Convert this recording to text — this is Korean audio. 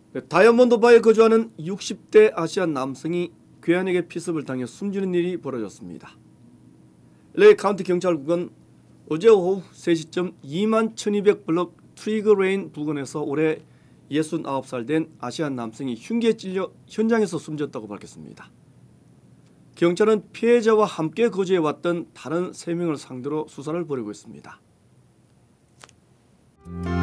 다이아몬드바에 거주하는 60대 아시안 남성이 괴한에게 피습을 당해 숨지는 일이 벌어졌습니다. LA 카운티 경찰국은 어제 오후 3시쯤 21,200블럭 트리거레인 부근에서 올해 69살 된 아시안 남성이 흉기에 찔려 현장에서 숨졌다고 밝혔습니다. 경찰은 피해자와 함께 거주해왔던 다른 3명을 상대로 수사를 벌이고 있습니다.